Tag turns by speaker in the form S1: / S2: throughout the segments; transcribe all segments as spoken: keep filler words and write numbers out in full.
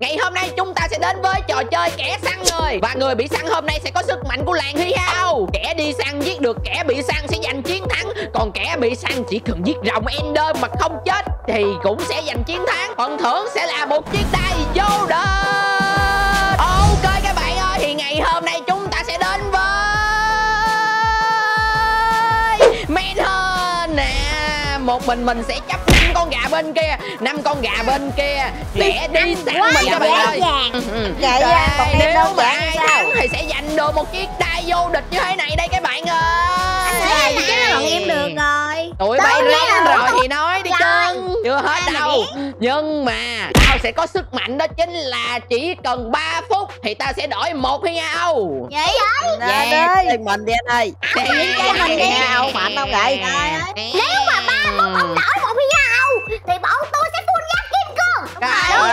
S1: Ngày hôm nay chúng ta sẽ đến với trò chơi kẻ săn người. Và người bị săn hôm nay sẽ có sức mạnh của làng Hi Hao. Kẻ đi săn giết được kẻ bị săn sẽ giành chiến thắng. Còn kẻ bị săn chỉ cần giết rồng Ender mà không chết thì cũng sẽ giành chiến thắng. Phần thưởng sẽ là một chiếc đai vô địch. Ok các bạn ơi, thì ngày hôm nay chúng ta sẽ đến với Manhunt nè. Một mình mình sẽ chấp năm con gà bên kia, năm con gà bên kia để đi săn mình các bạn ơi. Nếu mà ai thắng thì sẽ giành được một chiếc đai vô địch như thế này đây các bạn ơi.
S2: Chứ bọn em được rồi.
S1: Tụi bay ráng rồi thì nói đi chân. Chưa hết đâu. Nhưng mà tao sẽ có sức mạnh, đó chính là chỉ cần ba phút thì tao sẽ đổi một Hi Hao.
S2: Vậy
S3: vậy? Dạ đi mình đi anh ơi.
S2: Mình đi
S3: Hi Hao mạnh không vậy?
S2: Nếu mà ba phút không đổi một Hi Hao thì bọn tôi sẽ full giáp kim cương.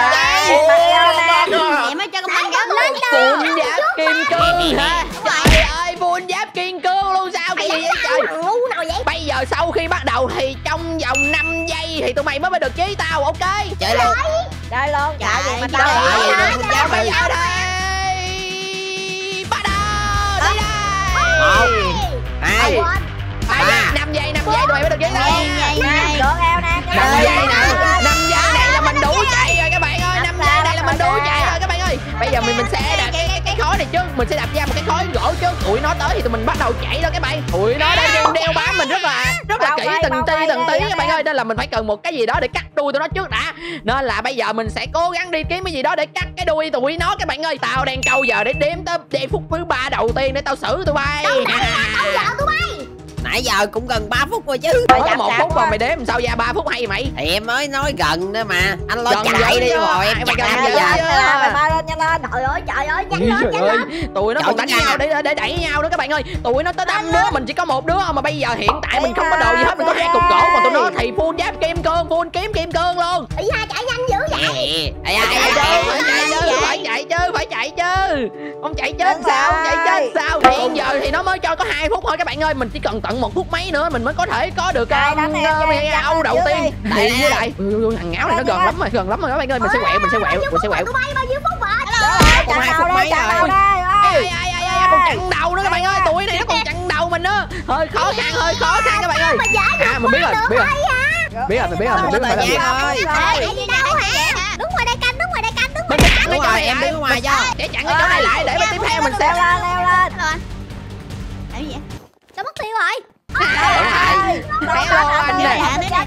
S3: Em mới cho con bánh
S1: full giáp kim cương hả? Trời ơi, full giáp kim cương luôn sao? Cái gì vậy trời?
S2: Ngu nào vậy?
S1: Bây giờ sau khi bắt đầu thì trong vòng năm giây thì tụi mày mới được chế tao, ok?
S3: Chơi luôn.
S2: Chơi luôn.
S3: Trời gì mà
S1: Trời ơi,
S3: tao
S1: bây giờ đây. Bắt đầu. Đi đây.
S3: Hai.
S1: năm giây, năm giây rồi mới được chế tao.
S2: Được eo nè.
S1: năm giây nè. năm giây này là mình đủ chạy rồi các bạn ơi. năm giây này là mình đủ chạy rồi các bạn ơi. Bây giờ mình mình sẽ đạp cái cái cái khối này chứ. Mình sẽ đạp ra một cái khối gỗ chứ. Tụi nó tới thì tụi mình bắt đầu chạy đó các bạn. Tụi nó đang đeo bám mình rất là rất là kỹ từng ti từng tí các bạn ơi. Nên là mình phải cần một cái gì đó để cắt đuôi tụi nó trước đã. Nên là bây giờ mình sẽ cố gắng đi kiếm cái gì đó để cắt cái đuôi tụi nó các bạn ơi. Tao đang câu giờ để đếm tới giây phút thứ ba đầu tiên để tao xử tụi bay.
S2: Câu giờ tụi bay.
S3: Nãy giờ cũng gần ba phút rồi chứ.
S1: Mới một phút mà mày đếm làm sao ra ba phút hay mày?
S3: Thì em mới nói gần nữa mà. Anh lo
S1: Gần
S3: chạy đi
S1: chứ.
S3: rồi em
S1: Mày
S3: chạy
S1: gần
S3: bây
S1: chứ.
S3: giờ.
S2: Mày bay lên nhanh lên. Trời ơi trời ơi nhanh lên nhanh lên.
S1: Tụi nó
S3: Trời
S1: còn đánh
S3: ơi.
S1: nhau để để đẩy nhau đó các bạn ơi. Tụi nó tới năm đứa, mình chỉ có một đứa mà bây giờ hiện tại mình không có đồ gì hết, mình có hai cục gỗ, còn tụi nó thì full giáp kim cương, full kiếm kim cương luôn.
S2: Ý hai chạy nhanh dữ vậy.
S3: Ê, ê,
S1: Chạy chứ, phải chạy chứ, phải chạy chứ, phải chạy chứ. Không chạy chết sao, không chạy chết sao? Hiện giờ thì nó mới cho có hai phút thôi các bạn ơi, mình chỉ cần tận một phút mấy nữa mình mới có thể có được Âu đầu tiên. Thì như lại thằng ngáo này nó gần lắm rồi, gần lắm rồi các bạn ơi, mình sẽ quẹo, mình sẽ quẹo, mình sẽ quẹo.
S2: Tụi bay bao nhiêu phút rồi?
S3: còn hai phút mấy rồi.
S1: Ai ai ai ai còn chặn đầu nữa các bạn ơi, tụi này nó còn chặn đầu mình nữa. Hơi khó khăn, hơi khó khăn các bạn ơi. À mình biết rồi, biết rồi. Biết rồi, mình biết rồi, mình biết rồi.
S2: Đi đâu hả? Đứng ngoài đây canh, đứng ngoài đây canh, đứng ngoài
S1: Mình
S2: đây
S1: sẽ chặn cái chỗ này
S3: em
S1: lại.
S3: đứng ngoài cho.
S1: Sẽ chặn cái chỗ này lại để bên tiếp theo mình sẽ
S2: leo lên, leo lên. Làm gì vậy? Sao mất tiêu rồi?
S1: Hello anh nè.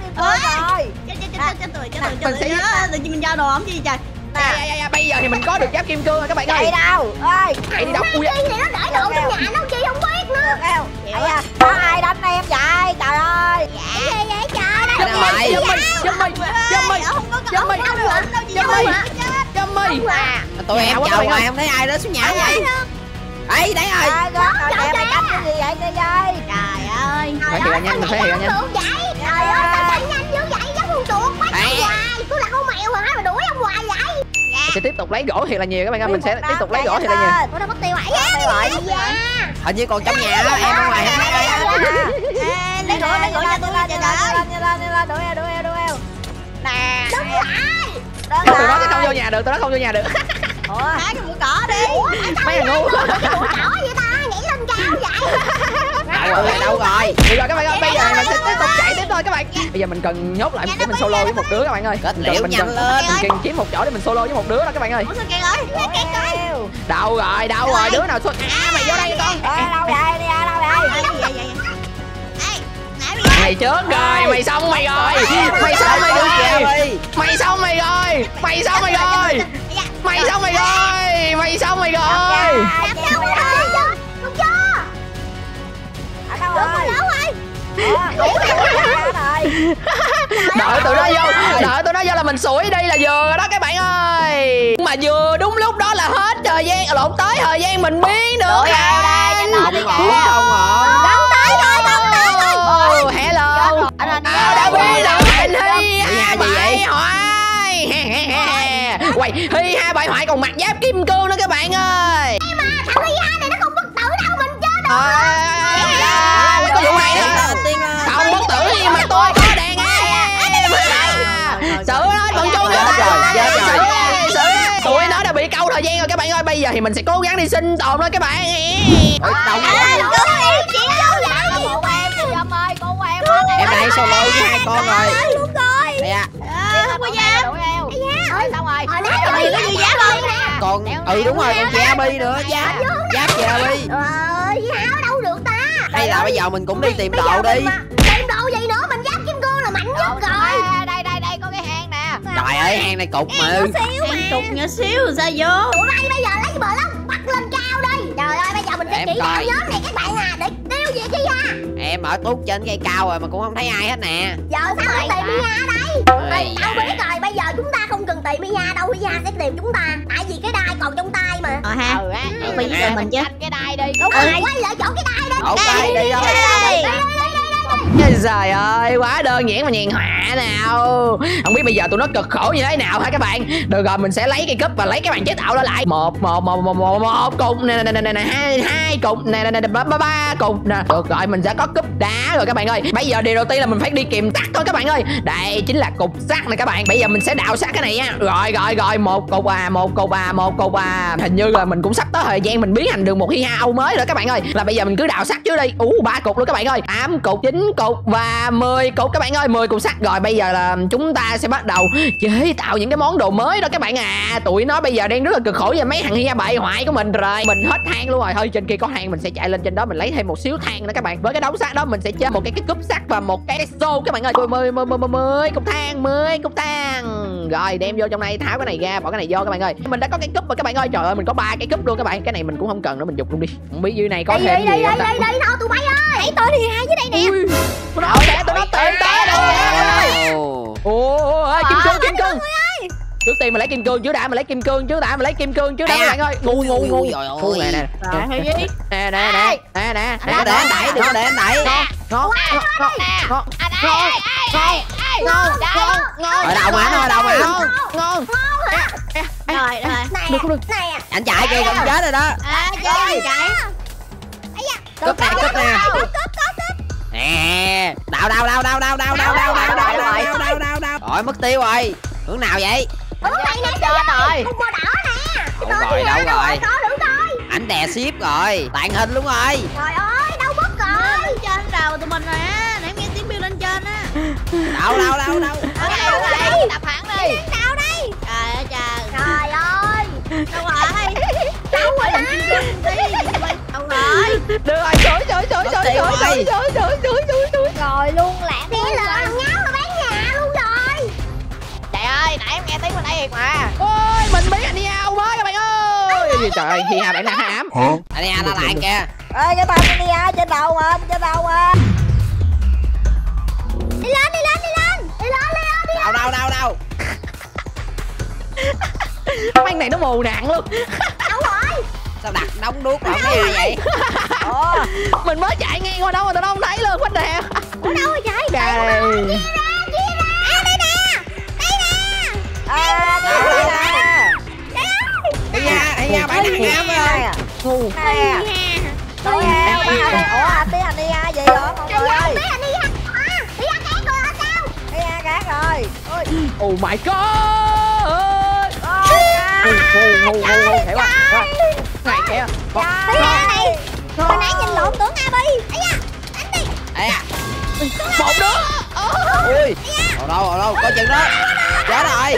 S2: Mình giao đồ ổng gì trời.
S1: Bây giờ thì mình có được giáp kim cương rồi các bạn ơi.
S2: Chạy đâu? Ơi,
S1: chạy đi đâu?
S2: Ui này nó để đồ trong nhà nó chi không biết nữa. Có ai đánh em vậy? Trời ơi. Gì vậy trời?
S1: Châm mày, châm mày, châm mày, châm mày, châm mày, châm mày, châm mày.
S3: Tụi em chào ngoài không thấy ai đó xuống nhà vậy? Đấy, đấy rồi.
S2: Trời ơi, canh cái gì vậy đây ơi? Trời ơi.
S1: Phải hiểu nhanh, mình phải hiểu nhanh.
S2: Trời ơi, sao chạy nhanh dữ vậy? Giống con chuột bắt ông hoài. Tôi là con mèo hả mà đuổi ông hoài vậy?
S1: Mình sẽ tiếp tục lấy gỗ thiệt là nhiều các bạn ơi, mình sẽ tiếp tục lấy gỗ thiệt là nhiều.
S2: Ủa đâu mất tiêu vậy?
S3: Hình như còn trong nhà đó, em ở ngoài không thấy ai hết.
S2: Lấy gỗ, lấy gỗ cho tôi lên, lên, lên, lên, đuổi eo, đuổi eo, đuổi eo. Nè. Đứng lại.
S1: Tụi nó sẽ không vô nhà được, tụi nó không vô nhà được.
S2: Ủa, hái cái bụi cỏ đi.
S1: Mấy thằng ngu.
S2: Cái bụi cỏ vậy ta, nhảy lên cao vậy.
S3: Đâu rồi, đâu rồi.
S1: Được rồi các bạn ơi, bây giờ mình sẽ tiếp tục chạy tiếp thôi các bạn. Bây giờ mình cần nhốt lại để mình solo với một đứa các bạn ơi.
S3: Kết liễu nhanh lên.
S1: Mình cần kiếm một chỗ để mình solo với một đứa đó các bạn ơi.
S2: Ủa sao kìa rồi? Kẹt rồi.
S1: Đâu rồi, đâu rồi, đứa nào xuất. À mày vô đây con.
S2: Đâu vậy? Đi ra đâu vậy?
S1: Mày chết rồi, mày xong mày rồi. Mày xong mày rồi. Mày xong mày rồi. Mày xong mày rồi. Mày xong mày rồi. Mày xong mày rồi.
S2: Đúng chưa? Ở đâu rồi?
S1: Đợi tụi nó vô, đợi tụi nó vô là mình sủi đi là vừa rồi đó các bạn ơi. Mà vừa đúng lúc đó là hết thời gian, lộn tới thời gian mình biến nữa.
S3: Không rồi.
S2: Đón tới rồi, đón tới rồi.
S1: Oh, hello. À, đã biết rồi, anh Hi
S3: Hi gì vậy?
S1: Hoài. Quầy, Hi hai bại hoại còn mặc giáp kim cương nữa các bạn ơi.
S2: Em mà thằng Hi hai này nó không bất tử đâu, mình chết rồi.
S1: Có vụ này nữa. Không bất tử gì mà tôi có đàn em. Xử nó bọn chúng. Xử thời gian rồi các bạn ơi. Bây giờ thì mình sẽ cố gắng đi sinh tồn thôi các bạn.
S3: Ôi, đâu em này solo với hai con rồi.
S2: Luôn rồi.
S3: Đây à.
S2: Không có da. Rồi xong rồi. Hồi nãy mày có gì giá không nè.
S3: Còn ừ đúng rồi, con chị Abby nữa. Giáp Giáp chị Abby.
S2: Ờ, háo đâu được ta.
S3: Hay là bây giờ mình cũng đi tìm đồ đi.
S2: Tìm đồ gì nữa, mình Giáp Kim Cương là mạnh nhất rồi. Đây đây đây có cái hang nè.
S3: Trời ơi, hang này cục mà.
S2: Hang cục nhỏ xíu sao vô. Tụi bay bây giờ lấy bờ lông bắt lên cao đi. Trời ơi, bây giờ mình sẽ chỉ đạo nhóm này các bạn à, để tiêu diệt Kia.
S3: Em ở tút trên cây cao rồi mà cũng không thấy ai hết nè.
S2: Giờ sao lại tìm Mia đây? Tao biết rồi, bây giờ chúng ta không cần tìm Mia đâu, Mia sẽ tìm chúng ta. Tại vì cái đai còn trong tay mà. Ờ ha. Ừ á. Bây giờ mình chứ. Cái đai đi. Đúng rồi, quay lại chỗ cái đai đi.
S3: Ok, đi thôi.
S1: Trời ơi, quá đơn giản mà nhàn hạ nào. Không biết bây giờ tụi nó cực khổ như thế nào hả các bạn. Được rồi, mình sẽ lấy cây cúp và lấy cái bàn chế tạo đó lại. Một một một một một một cục nè nè nè nè hai hai cục nè nè nè ba ba cục nè. Được rồi, mình sẽ có cúp đá rồi các bạn ơi. Bây giờ điều đầu tiên là mình phải đi kìm sắt thôi các bạn ơi. Đây chính là cục sắt này các bạn. Bây giờ mình sẽ đào sắt cái này nha. Rồi rồi rồi, một cục à, một cục à, một cục à. Hình như là mình cũng sắp tới thời gian mình biến thành được một hi ha Âu mới rồi các bạn ơi. Là bây giờ mình cứ đào sắt trước đi. Ú ba cục luôn các bạn ơi. tám cục, chín cục và mười cục các bạn ơi, mười cục sắt. Rồi bây giờ là chúng ta sẽ bắt đầu chế tạo những cái món đồ mới đó các bạn à. Tụi nó bây giờ đang rất là cực khổ với mấy thằng hi ha bại hoại của mình rồi. Mình hết than luôn rồi. Thôi trên kia có than mình sẽ chạy lên trên đó mình lấy thêm một xíu than nữa các bạn. Với cái đống sắt đó mình sẽ chơi một cái cái cúp sắt và một cái xô các bạn ơi. mười mười mười mười cục than, mười cục than. Rồi đem vô trong này, tháo cái này ra, bỏ cái này vô các bạn ơi. Mình đã có cái cúp rồi các bạn ơi. Trời ơi, mình có ba cái cúp luôn các bạn. Cái này mình cũng không cần nữa, mình dục luôn đi. Không biết dưới này có thêm gì không ta.
S2: Đây đây đâu tụi bay ơi. Hãy tôi thì hai dưới đây nè.
S1: Tụi nó sẽ tụi nó tìm tới đây. Ồ, kim cương kim cương. Trước tiên mình lấy kim cương trước đã, mình lấy kim cương trước đã, mình lấy kim cương trước đã các bạn ơi. Ngu ngu ngu. Ngu nè nè. Nè nè nè. Nè nè.
S3: Để anh đẩy, đừng có để anh đẩy.
S1: Ngon. Ngon. Ngon. Ngon. Ngon. Ngon. Ngon.
S3: Ở đâu mà anh, ở đâu mà anh.
S1: Ngon.
S2: Rồi rồi.
S1: Được không được.
S3: Anh chạy kìa, không chết rồi đó.
S2: À chơi chạy.
S3: Cúp nè, cúp nè. Nè, đào đào đào đào đào đào đào đào đào đào đào đào đào đào. Rồi mất tiêu rồi. Hướng nào vậy?
S2: Hướng này nè, trên rồi. Khúc màu đỏ nè.
S3: Đâu rồi, đâu rồi?
S2: Có đúng rồi.
S3: Anh đè ship rồi, tàn hình luôn rồi.
S2: Trời ơi, đâu mất rồi. Lên trên đầu tụi mình rồi á, nãy nghe tiếng kêu lên trên á.
S3: Đâu đâu đâu đâu.
S2: Đâu đây? Đập hẳn đi. Đâu đây? Trời ơi trời. Trời ơi. Đâu rồi? Đâu rồi ta? Đâu rồi?
S1: Được rồi, chối chối chối chối chối chối chối chối chối chối chối.
S2: Rồi luôn lạc đi lờ thằng nháo mà bán nhà luôn rồi. Trời ơi, nãy em nghe tiếng bên đây thiệt mà.
S1: Ôi, mình biết anh Hiha mới các bạn ơi. Trời ơi, Hiha bạn đang hãm.
S3: Anh Hiha nó lại kìa.
S2: Ê, cái tay anh Hiha trên đầu mà, trên đầu mà. Đi lên, đi lên, đi lên. Đi lên, đi lên, đi lên.
S3: Đâu đâu đâu đâu.
S1: Mấy này nó mù nặng luôn.
S2: Đâu rồi?
S3: Sao đặt đóng đuốc mà không thấy ai vậy?
S1: Ồ, mình mới chạy ngang qua đâu mà tao không thấy luôn quanh nè.
S2: Ở đâu rồi trời?
S1: Đây.
S2: Chia ra, chia ra. À đây nè. Đây nè.
S3: À, đây nè. Hiha, Hiha bạn đang hãm rồi.
S1: Ngu.
S2: Nè. Tôi heo. Ủa anh tí anh Hiha gì vậy mọi người ơi? Tí anh Hiha. Hiha khác rồi hả sao? Hiha khác rồi.
S1: Oh my god. Ngu ngu ngu ngu hiểu không? Này kìa.
S2: Tí này. Hồi nãy nhìn lộn tưởng Abby. Ấy da. Đánh đi.
S3: Ê à.
S1: Một đứa.
S3: Ui. Ở đâu, ở đâu, có chừng đó. Chết rồi.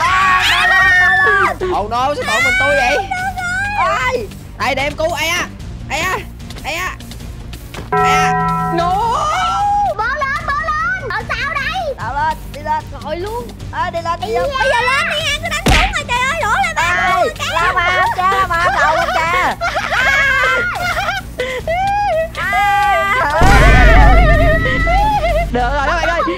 S3: Ồ no, sao bọn mình tôi vậy? Ôi. Đây để em cứu. Ê à. Ê à. Ê à. Ê à.
S1: Ngu.
S2: Bó lên, bó lên. Ở sao đây? Tạo lên, đi lên. Rồi luôn. À, đi lên, đi lên. Bây giờ lên đi ha, cứ đánh xuống rồi trời ơi, đổ lên ba. La ba, cha ba, đầu lên cha.
S1: Được rồi các bạn ơi.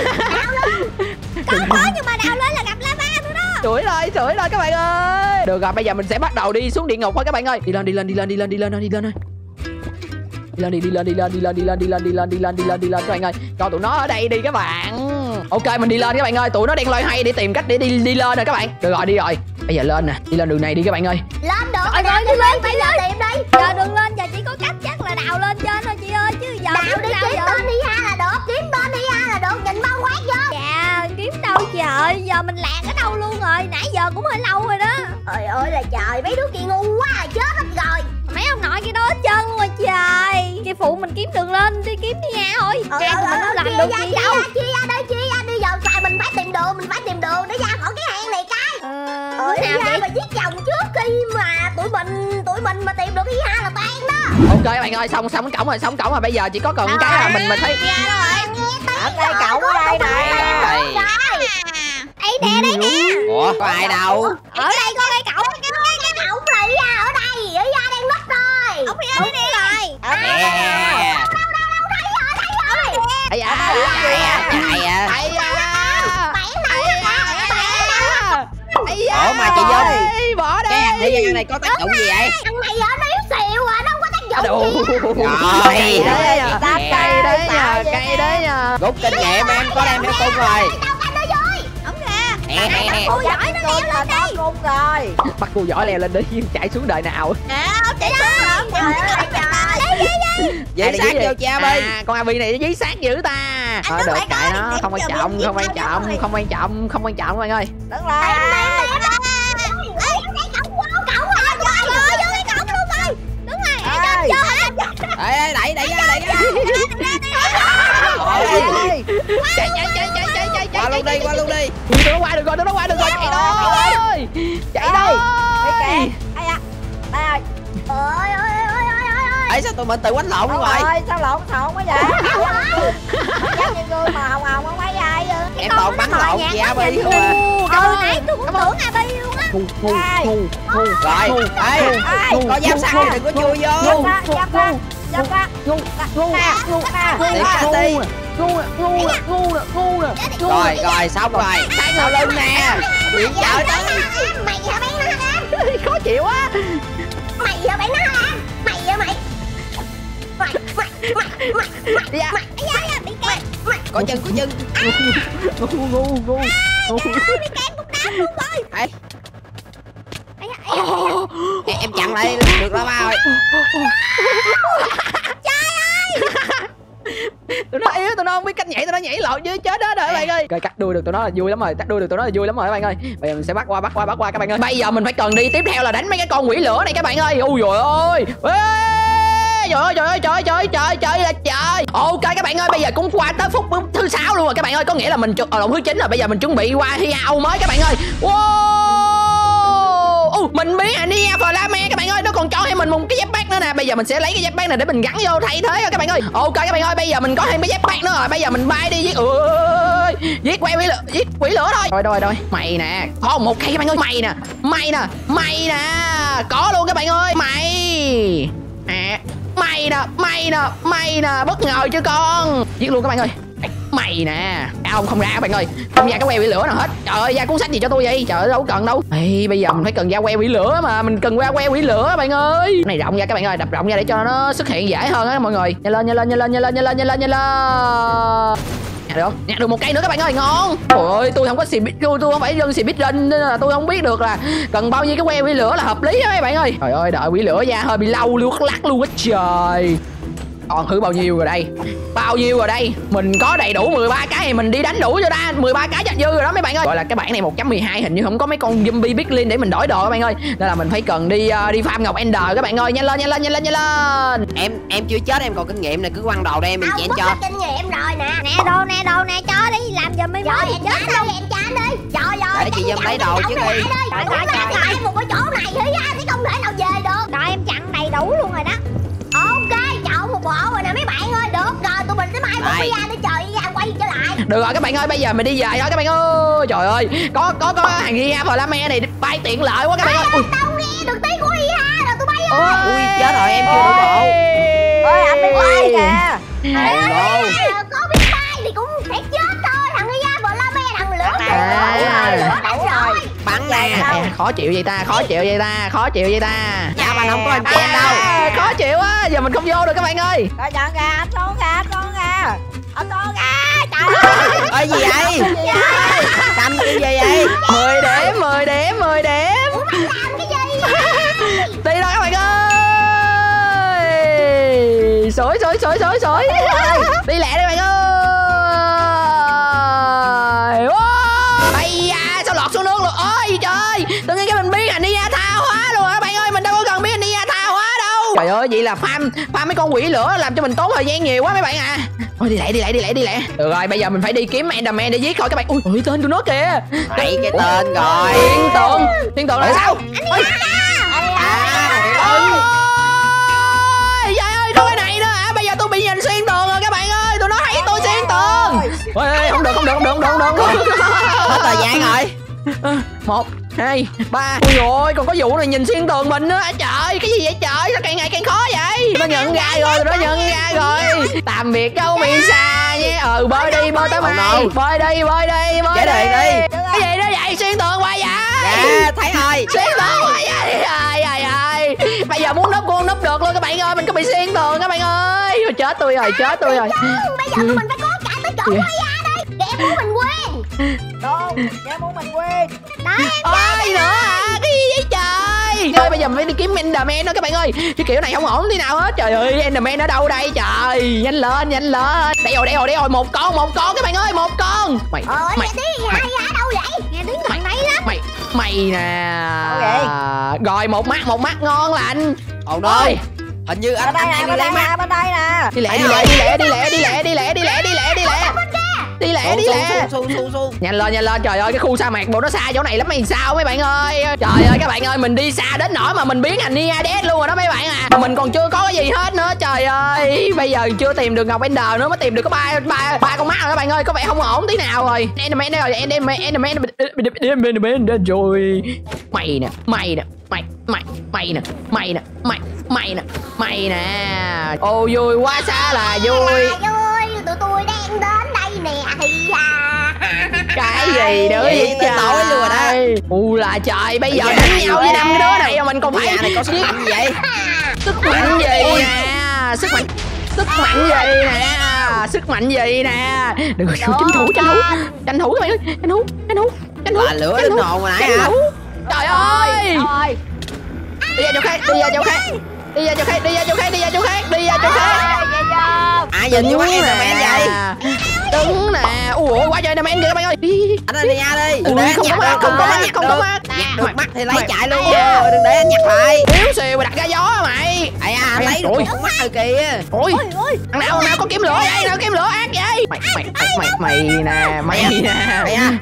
S2: Có có nhưng mà đào lên là gặp lava nữa đó.
S1: Sủi rồi, sủi rồi các bạn ơi. Được rồi, bây giờ mình sẽ bắt đầu đi xuống địa ngục thôi các bạn ơi. Đi lên, đi lên, đi lên, đi lên, đi lên, đi lên, đi lên. Đi lên đi, đi lên, đi lên, đi lên, đi lên, đi lên, đi lên, đi lên, đi lên, đi lên các bạn ơi. Cho tụi nó ở đây đi các bạn. Ok, mình đi lên các bạn ơi. Tụi nó đang loay hoay để tìm cách để đi đi lên rồi các bạn. Được rồi, đi rồi. Bây giờ lên nè, đi lên đường này đi các bạn ơi.
S2: Lên được rồi, đi lên, bây giờ tìm đi. Giờ đừng lên, giờ chỉ có cách chắc là đào lên trên thôi chị ơi, chứ giờ đào đi kiếm tên đi ha là được, kiếm tên đi ha là được, nhìn bao quát vô. Dạ, kiếm đâu trời, giờ mình lạc ở đâu luôn rồi, nãy giờ cũng hơi lâu rồi đó. Trời ơi là trời, mấy đứa kia ngu quá à, chết hết rồi.
S4: Mấy ông nội kia đó hết trơn luôn rồi trời. Kia phụ mình kiếm đường lên, đi kiếm đi nha thôi. Gan của mình không làm được gì đâu.
S2: Chia ra đây, chia ra đi, giờ xài mình phải tìm đường, mình phải tìm đường để ra khỏi cái hang này cái. Ờ, nào vậy mà giết chồng trước khi mà tụi mình tụi mình mà tìm được Hi Ha là tan đó.
S1: Ok các bạn ơi, xong xong cổng rồi, xong cổng rồi, bây giờ chỉ có còn cái là mình mình thấy
S3: ở đây cổng ở đây này.
S4: Đây nè, đây nè.
S3: Ủa có ai đâu?
S4: Ở đây có cái cổng.
S2: Cái cái ổng Hi Ha ở đây, Hi Ha đang núp rồi.
S4: Ổng Hi Ha đi rồi.
S3: Nè.
S1: ai da
S3: chạy à chạy à
S1: ai da ai da.
S3: Ủa mà chị Vinh
S1: bỏ đi.
S3: Cái hàng Hi Ha này có tác dụng gì vậy?
S2: Thằng này ở nó yếu xìu à, nó không có tác dụng gì.
S3: Rồi
S1: đấy à, cây đấy nha, cây đấy nha.
S3: Rút kinh nghiệm em có đem theo cung rồi.
S4: Ổng kìa.
S3: Nè nè nè.
S4: Cô giỏi nó leo lên đi.
S3: Cung rồi.
S1: Bắt cô giỏi leo lên đi, chạy xuống đời nào.
S4: Nè, ổng chạy xuống. Trời ơi trời.
S3: Dí sát vô cha Bi.
S1: À, con Abi này nó dí sát dữ ta. Thôi được kệ nó, không quan trọng, không quan trọng, không quan trọng, không quan trọng các bạn ơi.
S3: Đứng lên. Ê, đẩy đẩy ra đẩy ra.
S1: Chạy chạy chạy chạy chạy chạy
S3: Qua luôn đi, qua luôn đi.
S1: Nó qua được rồi, nó qua được rồi, chạy thôi. Chạy thôi.
S3: Ai à. Đây rồi.
S2: Ôi ôi ôi ôi ôi.
S3: Ê sao tụi mình tự quánh lộn luôn rồi?
S5: Ôi sao lộn xộn quá vậy? Giống như người mà hồng hồng không phải ai vậy?
S3: Em toàn bắn lộn chị Abi không à.
S4: Ừ nãy tôi cũng tưởng Abi luôn á.
S1: Ngu ngu ngu ngu.
S3: Rồi, ê, có giám sát thì đừng có chui vô.
S5: Giáp ra, giáp ra.
S1: Ngu ngu ngu
S3: Để cắt đi.
S1: ngu nè, ngu nè, ngu nè, ngu nè.
S3: Rồi, rồi, xong rồi. Sau lưng nè. Điện chợ tới.
S2: Mày hả bán nó hả?
S1: Khó chịu quá.
S2: Mày hả bán nó hả? Mày hả mày? Mày mày mày mày mày
S1: Dạ.
S2: mày mày bị kẹt.
S3: Có chân, có chân.
S1: Ngu ngu ngu.
S4: Bị kẹt một đám luôn rồi.
S3: Ê. Em, em chặn lại được đó ba ơi.
S1: Tụi nó yếu, tụi nó không biết cách nhảy, tụi nó nhảy lộn dưới chết đó rồi các bạn ơi. Coi cắt đuôi được tụi nó là vui lắm rồi, cắt đuôi được tụi nó là vui lắm rồi các bạn ơi. Bây giờ mình sẽ bắt qua bắt qua bắt qua các bạn ơi. Bây giờ mình phải cần đi tiếp theo là đánh mấy cái con quỷ lửa này các bạn ơi. Ui dồi ôi. Trời ơi trời ơi trời ơi trời ơi trời trời là trời. Ok các bạn ơi, bây giờ cũng qua tới phút thứ sáu luôn rồi các bạn ơi. Có nghĩa là mình ở lộn thứ chín rồi, bây giờ mình chuẩn bị qua Hi Ha mới các bạn ơi. Wow. Uh, mình biến thành Hi Ha Flame các bạn ơi, nó còn cho thêm mình một cái jetpack nữa nè. Bây giờ mình sẽ lấy cái jetpack này để mình gắn vô thay thế các bạn ơi. Ok các bạn ơi, bây giờ mình có thêm cái jetpack nữa rồi, bây giờ mình bay đi giết ơi giết quay quỷ lửa, giết quỷ lửa thôi. Rồi rồi rồi, mày nè, có một cây các bạn ơi, mày nè, mày nè, mày nè, có luôn các bạn ơi, mày à, mày nè, mày nè, mày nè, bất ngờ chứ con, giết luôn các bạn ơi. Mày nè, không không ra các bạn ơi, không ra cái que quỷ lửa nào hết. Trời ơi, ra cuốn sách gì cho tôi vậy? Trời ơi, đâu cần đâu. Ê, bây giờ mình phải cần ra que quỷ lửa mà, mình cần ra que quỷ lửa các bạn ơi. Cái này rộng ra các bạn ơi, đập rộng ra để cho nó xuất hiện dễ hơn á mọi người. Nhanh lên, nhanh lên, nhanh lên, nhanh lên, nhanh lên, nhanh lên, nhanh lên. Nhặt được, nhặt được một cây nữa các bạn ơi, ngon. Ôi, tôi không có xì bít, tôi tôi không phải dân xì bít lên nên là tôi không biết được là cần bao nhiêu cái que quỷ lửa là hợp lý đó các bạn ơi. Trời ơi, đợi quỷ lửa ra hơi bị lâu luôn, lắc luôn á trời. Còn thử bao nhiêu rồi đây? Bao nhiêu rồi đây? Mình có đầy đủ mười ba cái thì mình đi đánh đủ cho ta. mười ba cái chắc dư rồi đó mấy bạn ơi. Gọi là cái bản này một chấm mười hai hình như không có mấy con zombie Piglin để mình đổi đồ các bạn ơi. Nên là mình phải cần đi uh, đi farm ngọc Ender các bạn ơi. Nhanh lên nhanh lên nhanh lên nhanh lên.
S3: Em em chưa chết, em còn kinh nghiệm này, cứ quăng đồ đây em chị em cho.
S2: Có kinh nghiệm rồi nè.
S4: Nè đồ nè đồ nè, cho đi làm giùm mấy
S2: Rồi
S4: món
S2: em chán đi, em chán đi. Trời ơi.
S3: Để chị Vinh lấy đồ trước đi.
S2: Trời ơi trời, một cái chỗ này Hi Ha thì không thể nào về được.
S4: Rồi em chặn đầy đủ luôn rồi đó.
S2: Ok, chọn một bộ rồi nè mấy bạn ơi. Được rồi, tụi mình sẽ mai một Hi Ha để chờ Hi Ha quay trở lại.
S1: Được rồi các bạn ơi, bây giờ mình đi về thôi các bạn ơi. Trời ơi, có có có hàng Hi Ha Flame này bay tiện lợi quá các bạn ơi. Ui.
S2: Tao nghe được tiếng của Hi Ha rồi tụi bay ơi.
S3: Ui chết rồi, em chưa đủ bộ.
S5: Ôi anh đi quay kìa.
S2: Ê, có biết bay thì cũng sẽ chết thôi. Thằng Hi Ha Flame, thằng lửa lửa đánh rồi.
S3: Bắn nè.
S1: Khó chịu vậy ta, khó chịu vậy ta, khó chịu vậy ta.
S3: Dạ mình không có anh chen đâu.
S1: Khó chịu á, giờ mình không vô được các bạn ơi.
S5: Rồi nhận ra anh con ra, anh con ra. Anh con ra. Trời ơi.
S3: Ơi gì vậy? Xanh cái gì vậy?
S1: mười điểm, mười điểm, mười điểm.
S2: Ủa mày làm cái gì?
S1: Đi đâu các bạn ơi. Sổi sổi sổi sổi sổi. Đi lẹ đi bạn ơi. Ây da, sao lọt xuống nước luôn. Ôi trời, tự nhiên cái mình biến thành Hi Ha Tha ơi, vậy là farm farm mấy con quỷ lửa làm cho mình tốn thời gian nhiều quá mấy bạn à. Thôi đi lẹ đi lẹ đi lẹ đi lẹ. Được rồi, bây giờ mình phải đi kiếm Enderman để giết khỏi các bạn. Ui, ui tên của nó kìa.
S3: Đây cái tên rồi.
S1: Thiên tượng, thiên tượng là sao? Ôi. Ôi. Trời ơi, đôi cái này nữa hả? Bây giờ tôi bị nhìn xuyên tường rồi các bạn ơi, tụi nó thấy tôi xuyên tường. Ôi, không được không được không được không được không được.
S3: Hết thời gian rồi.
S1: Một, hai, ba. Ôi ôi, còn có vụ này nhìn xuyên tường mình nữa. Trời, cái gì vậy trời? Sao càng ngày càng khó vậy? Nó nhận ra rồi, nó nhận ra rồi. Tạm biệt châu Misa nhé. Ừ, bơi đi, bơi tới mày. Bơi đi, bơi đi, bơi đi.
S3: đi.
S1: Cái gì đó vậy? Xuyên tường qua vậy?
S3: Dạ, thấy rồi.
S1: Xuyên tường qua vậy? Ai ai ai. Bây giờ muốn núp con núp được luôn các bạn ơi. Mình có bị xuyên tường các bạn ơi. Chết tôi rồi, chết tôi rồi.
S2: Bây giờ tụi mình phải cố chạy tới chỗ quay ra đây. Để em muốn mình quên.
S5: Đúng, em muốn mình quên.
S2: Đó em
S1: Ôi nữa hả? Cái gì vậy trời? Thôi bây giờ mình phải đi kiếm Enderman đó các bạn ơi. Cái kiểu này không ổn tí nào hết. Trời ơi, Enderman ở đâu đây trời? Nhanh lên, nhanh lên. Đây rồi, đây rồi, đây rồi. Một con, một con các bạn ơi, một con. Mày,
S2: Ôi,
S1: mày,
S2: nghe tiếng
S1: mày,
S2: ai ở đâu vậy? Nghe tiếng thằng đấy lắm.
S1: mày, mày nè.
S5: vậy?
S1: Rồi một mắt, một mắt ngon lành.
S3: Ồ ơi. Hình như anh
S5: Bên đây
S3: anh
S5: nè,
S3: đang đi
S5: bên
S3: lấy
S5: đây
S3: mắt.
S5: nè, bên đây nè.
S1: Đi lẹ, đi lẹ, đi lẹ, đi lẹ, đi lẹ, đi lẹ, đi lẹ, đi lẹ, đi lẹ. Đi lẹ, đi lẹ.
S3: Xuống xuống xuống.
S1: Nhanh lên, nhanh lên. Trời ơi, cái khu sa mạc bộ nó xa chỗ này lắm hay sao mấy bạn ơi. Trời ơi các bạn ơi, mình đi xa đến nỗi mà mình biến thành Nia Dead luôn rồi đó mấy bạn à. Mà mình còn chưa có cái gì hết nữa. Trời ơi, bây giờ chưa tìm được ngọc Ender nữa, mới tìm được có ba ba ba con mắt rồi các bạn ơi. Có vẻ không ổn tí nào rồi. Enderman đây rồi, Enderman, Enderman, Enderman rồi. Mày nè, mày nè, mày mày mày nè, mày nè, mày mày nè, mày nè. Ô vui quá xa là vui.
S2: Vui, tụi tôi đang đến đây nè thì à.
S1: Cái gì nữa vậy
S3: tới tối luôn rồi đó.
S1: trời? U là trời, bây giờ đánh nhau với năm cái đứa này mà mình còn phải
S3: Nhà này có sức mạnh gì vậy?
S1: sức mạnh gì nè, sức mạnh sức mạnh gì nè, sức mạnh gì nè. Đừng có tranh thủ, tranh thủ, tranh thủ các bạn ơi, tranh thủ, tranh thủ, tranh thủ.
S3: Là lửa đến hồn hồi nãy
S1: tranh
S3: hả?
S1: thủ. Trời ơi,
S5: Rồi.
S1: đi ra chỗ khác, đi ra chỗ khác, đi ra chỗ khác, đi ra chỗ khác, đi ra chỗ khác, đi ra chỗ khác.
S3: À nhìn như mắt Enderman vậy.
S1: Đứng nè. Ủa quá trời Enderman kìa các bạn ơi.
S3: Anh đi nha đi. Đừng
S1: Ui,
S3: để anh
S1: không
S3: nhặt
S1: có mắt,
S3: được,
S1: không có
S3: đừng để
S1: mắt,
S3: anh nhặt
S1: không có
S3: được.
S1: mắt.
S3: Nhặt được
S1: Mày-
S3: mắt thì lấy
S1: mày-
S3: chạy luôn.
S1: Ủa.
S3: Đừng để anh nhặt lại.
S1: Yếu xìu mày đặt ra gió hả mày?
S3: Ây à, anh lấy được
S1: Ôi.
S3: một mắt rồi kìa.
S1: Ôi, thằng nào thằng nào có kiếm lửa vậy? Nào kiếm lửa ác vậy? Mày mày mày mày mày nè, mày nè.
S3: Ây à.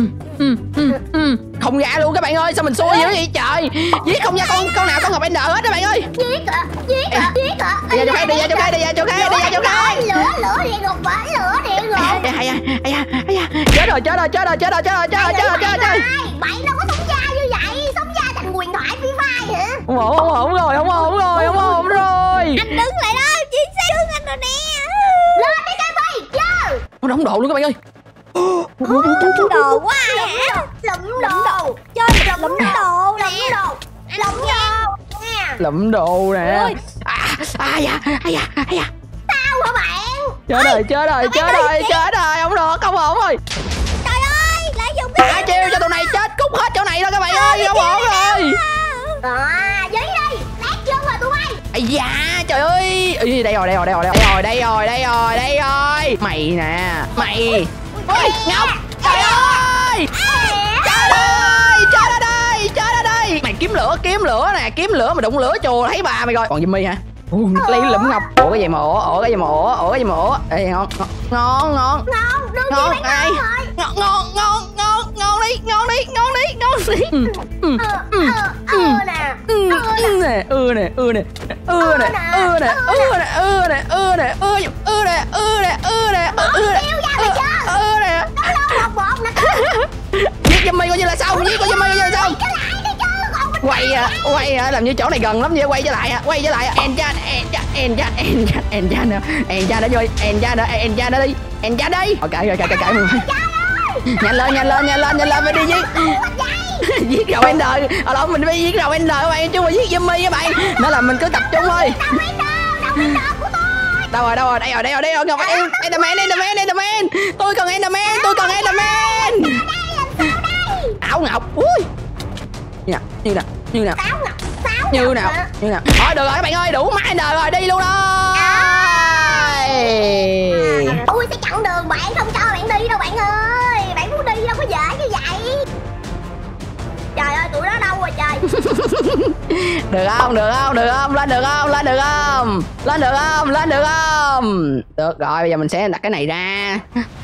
S1: Ừ, ừ, ừ. Không ra luôn các bạn ơi, sao mình xui dữ vậy trời? Giết không ra con con nào có ngọc Ender hết các bạn ơi.
S2: Giết ạ, giết ạ, giết ạ.
S1: Đi ra chỗ khác, đi ra chỗ khác, đi ra chỗ khác, đi ra chỗ khác.
S2: Lửa, lửa địa ngục vỡ, lửa địa ngục.
S1: Ai da, ai da, ai da, ai da. Chết rồi, chết rồi, chết rồi, chết rồi, chết rồi, chết rồi, chết rồi, chết rồi, chết rồi.
S2: Bạn đâu có sống da như vậy, sống da thành huyền thoại Free Fire hả?
S1: Không ổn, không ổn rồi, không ổn rồi, không ổn rồi.
S4: Anh đứng lại đó, chị sẽ đứng anh rồi nè.
S2: Lên đi cái bay, vô.
S1: Nó đóng độ luôn các bạn ơi.
S4: Lụm đồ quá hả?
S2: Lụm đồ.
S4: Chơi lụm đồ nè.
S2: Lụm đồ. Lụm đồ. Nha.
S1: Lụm đồ nè.
S4: Ôi.
S1: À, ai da, ai da, ai da.
S2: Sao hả bạn?
S1: Chết rồi, chết rồi, chết rồi, chết rồi, không được, không ổn rồi.
S4: Trời ơi, lại dùng cái
S1: Ai chiêu cho tụi này chết cút hết chỗ này đó các bạn ơi, không ổn rồi.
S2: À, giấy đi. Lát vô rồi tụi bay.
S1: Ây da, trời ơi. Ý, đây rồi, đây rồi, đây rồi, đây rồi, đây rồi, đây rồi, đây rồi. Mày nè, mày. Ôi, Ngọc. Trời ơi. Trời ơi, chết ở đây, chết ở đây. Mày kiếm lửa, kiếm lửa nè, kiếm lửa mà đụng lửa chùa thấy bà mày rồi. Còn Jimmy hả? Ui, lấy lụm ngọc. Ủa cái gì mà ủa, ủa cái gì mà ủa, ủa cái gì mà ủa. Ê, ngon, ngon, ngon.
S2: Ngon, đương
S1: Ngon,
S2: nhiên phải
S1: ai?
S2: ngon rồi.
S1: Ngon, ngon, ngon, ngon, ngon đi, ngon đi, ngon đi, ngon đi. Ừ, ừ,
S2: Ờ,
S1: ừ,
S2: ờ, ờ nè.
S1: ừ, ừ nè, ừ nè, ừ nè, ừ nè, ừ nè, ừ nè, ừ nè, ừ nè, ừ nè, ừ nè, ừ nè, ừ nè, ừ nè,
S2: Kêu ra mày chưa?
S1: ừ nè.
S2: Nó một một nè.
S1: Giết Jimmy coi như là xong, giết coi Jimmy coi như là xong.
S2: Cái lại đi chứ. Còn mình
S1: Quay à, quay à, làm như chỗ này gần lắm vậy, quay trở lại à, quay trở lại à. Enchant, enchant, enchant, enchant, enchant nè, enchant đã vô, enchant đã, enchant đã đi, enchant đi. Ok, ok, ok, ok. Nhanh lên, nhanh lên, nhanh lên, nhanh lên, phải đi giết. Giết đầu Ender, ở đâu mình phải giết đầu Ender các bạn, chứ không phải giết Jimmy các bạn. Nên là mình cứ tập trung thôi. Đâu rồi, đâu rồi, đây rồi, đây rồi, đây rồi, Ngọc Em- Enderman, Enderman, Enderman. Tôi cần Enderman, tôi cần Enderman. Ảo Ngọc, ui. Như nào, như nào, như nào.
S2: Sáo ngọc, sáo
S1: Như
S2: ngọc
S1: nào,
S2: hả?
S1: như nào. Thôi được rồi các bạn ơi, đủ mắt Ender rồi, đi luôn thôi.
S2: Tôi sẽ chặn đường bạn, không cho bạn đi đâu bạn ơi. Bạn muốn đi đâu có dễ như vậy. Trời ơi, tụi nó đâu rồi trời.
S1: Được không? Được không? Được không? Lên được không? Lên được không? Lên được không? Lên được không? Được rồi, bây giờ mình sẽ đặt cái này ra.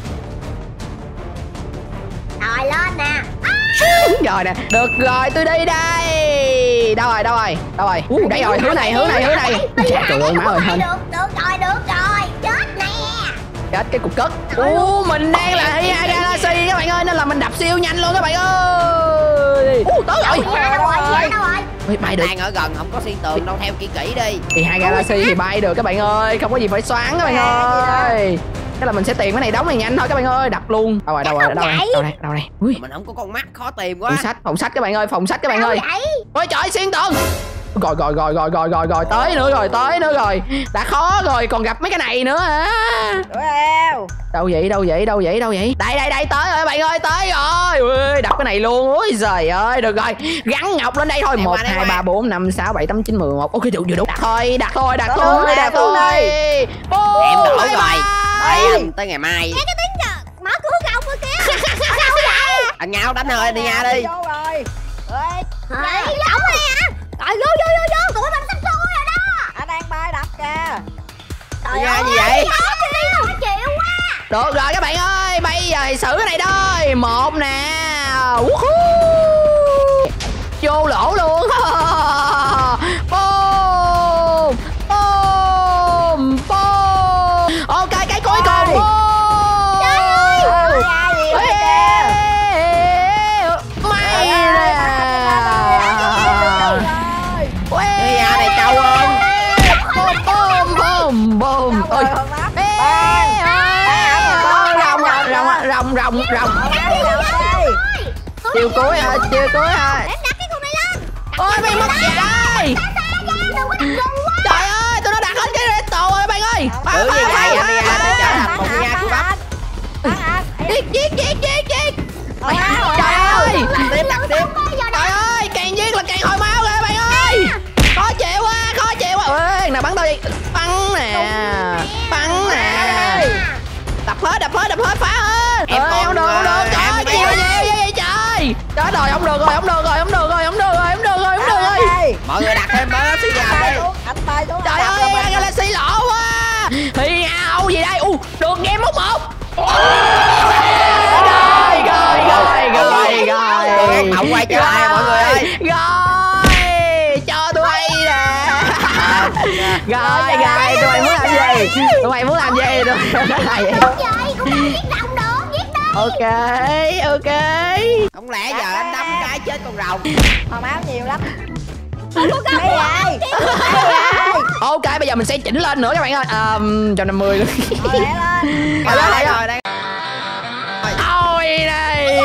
S2: Rồi lên nè.
S1: Rồi nè, được rồi, tôi đi đây. Đâu rồi, đâu rồi, đâu rồi? Uh, đây rồi, hướng này, hướng này, hướng này. Trời ơi, má ơi, hên.
S2: Được, được rồi, được rồi. Chết nè.
S1: Chết cái cục cất. Uh, mình đang là Hia Galaxy các bạn ơi, nên là mình đập siêu nhanh luôn các bạn ơi. Uh, tới rồi.
S2: Đâu rồi, đâu rồi.
S1: Ui, bay được.
S3: Đang ở gần không có xuyên tường đâu, theo kỹ kỹ đi.
S1: Thì Hia Galaxy thì bay được các bạn ơi, không có gì phải xoắn các bạn ơi. Thế là mình sẽ tìm cái này đóng này nhanh thôi các bạn ơi, đập luôn. Đâu rồi, đâu rồi, đâu đây, đâu đây, đâu đây. Ui,
S3: Mình không có con mắt, khó tìm quá.
S1: phòng sách, phòng sách các bạn ơi, phòng sách các bạn ơi.
S2: Vậy?
S1: Ôi trời, xuyên tường. Rồi rồi rồi rồi rồi rồi rồi tới nữa rồi, tới nữa rồi. Đã khó rồi, còn gặp mấy cái này nữa hả? Đâu vậy, đâu vậy, đâu vậy, đâu vậy? Đây đây đây, tới rồi các bạn ơi, tới rồi. Ui, đập cái này luôn. Ôi giời ơi, được rồi. Gắn ngọc lên đây thôi. một hai ba bốn năm sáu bảy tám chín mười một. Ok, được, được. Đặt thôi, đặt thôi, đặt thôi, đặt thôi.
S3: Em đổ rồi. Đây, tới ngày mai.
S2: Cái tiếng kìa, mở cửa gọng rồi kìa. Ở đâu vậy?
S3: Anh Ngao đánh hơi đi nha đi.
S5: Vô rồi.
S2: Vậy, gọng này hả? Rồi vô vô vô vô, tụi mình sắp vô rồi đó.
S5: Anh đang bay đập kìa.
S3: Đi ra gì vậy?
S2: Khó chịu quá.
S1: Được rồi các bạn ơi, bây giờ thì xử cái này thôi. Một nè. Vô lỗ luôn. Boom. Boom. Boom. Ok, cái cuối cùng. Boom.
S2: Trời ơi.
S1: Mày nè.
S3: Cái nhà này trâu không?
S1: Boom. Boom. Boom. Ôi. Rồng, rồng, rồng. Chiều cuối hả? Chiều cuối hả?
S2: Em đặt cái con này lên.
S1: Ôi, mày mất chạy. Trời ơi, tôi nó đặt hết cái resto rồi bạn ơi.
S3: Thử như vậy anh đi ra để trở thành một nha của bắp.
S1: Giết, giết, giết, giết, giết. Trời ơi. Tiếp, đặt tiếp. Trời ơi, càng giết là càng hồi máu rồi bạn ơi. Khó chịu quá, khó chịu quá. Ê, nào bắn tôi đi. Bắn nè. Bắn nè. Đập hết, đập hết, đập hết, phá hết.
S3: Em
S1: ơi,
S3: còn,
S1: không được, không được.
S3: uh,
S1: Trời ơi,
S3: em
S1: nhiều
S3: bị-
S1: nhiều vậy trời. Chết rồi, không được rồi, không được rồi, không được rồi, không được rồi, không được rồi, không được rồi.
S3: Mọi người đặt thêm mới xí ra đi.
S5: Anh bay xuống.
S1: Trời ơi, Hia Galaxy lỗ quá. Thì ao gì đây? U, được game mốt một. Rồi, rồi, rồi, rồi, rồi.
S3: Không quay trở lại mọi người ơi.
S1: Rồi, cho tôi hay nè. Rồi, rồi, tụi mày muốn làm gì? Tụi mày muốn làm gì? Tụi mày muốn làm gì?
S2: Vậy, cũng không giết rồng được, giết đi.
S1: Ok, ok.
S3: Không lẽ giờ anh đấm cái chết con rồng.
S5: Màu máu nhiều lắm.
S2: Cái gì?
S1: Ok, bây giờ mình sẽ chỉnh lên nữa các bạn ơi. Um, cho năm mươi luôn.
S5: Rồi lẹ lên.
S1: Rồi, rồi,
S3: Rồi
S1: rồi.
S3: đây.
S1: Thôi đây.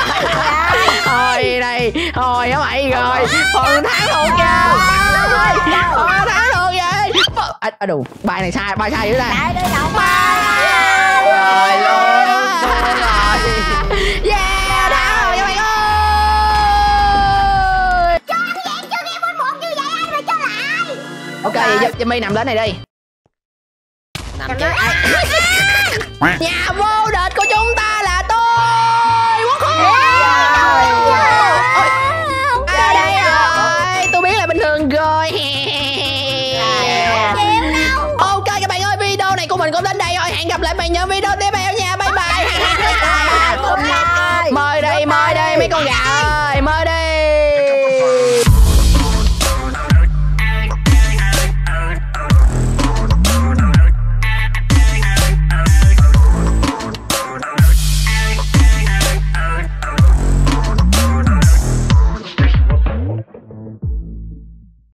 S1: Thôi đây. Thôi á mày rồi. Phần thắng luôn kìa. Phần thắng luôn vậy. À, à đủ, bài này sai, bài sai dữ ta.
S5: Chạy đi đâu
S3: Rồi luôn. Thua rồi.
S1: Yeah, đã rồi các bạn ơi.
S2: Cho ăn vậy, cho game một một như vậy anh phải cho lại.
S1: Ok, vậy giúp Jimmy nằm lên này đi.
S3: Nằm chơi.
S1: Nhà vô địch của chúng ta là tôi. Ôi, à đây rồi. Tôi biết là bình thường rồi. Ok các bạn ơi, video này của mình cũng đến đây rồi. Hẹn gặp lại bạn nhóm video tiếp